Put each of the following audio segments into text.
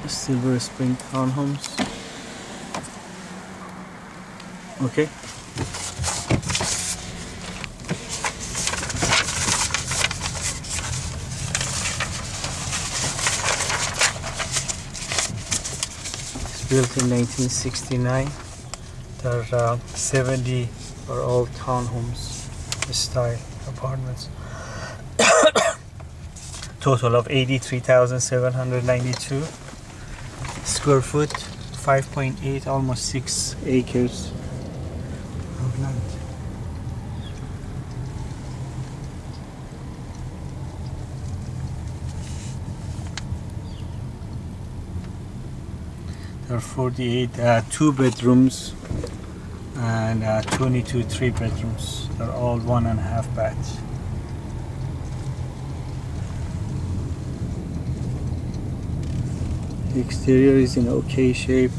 Silver Spring Townhomes. Okay. It's built in 1969. There are 70 are all townhomes style apartments. Total of 83,792 square foot, 5.8, almost 6 acres of land. There are 48 two bedrooms and 22 three bedrooms. They're all 1.5 baths. The exterior is in okay shape.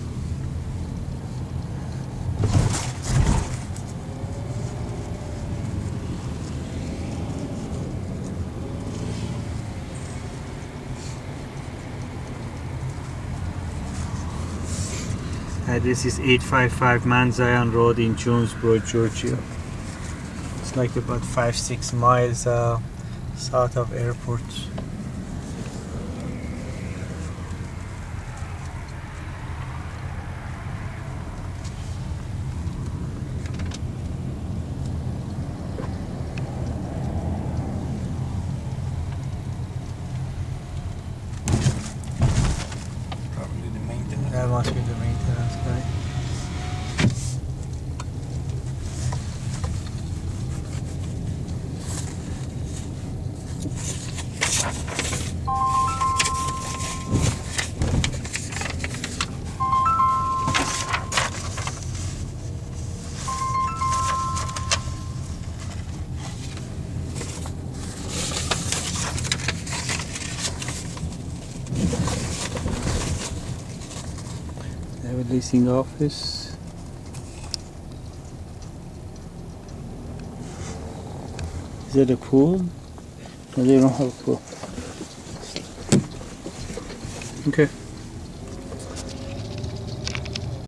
This is 855 Mount Zion Road in Jonesboro, Georgia. It's like about 5-6 miles south of airport. Probably the maintenance. That must be the maintenance guy. They have a leasing office. Is it a pool? No, they don't have a pool. Okay.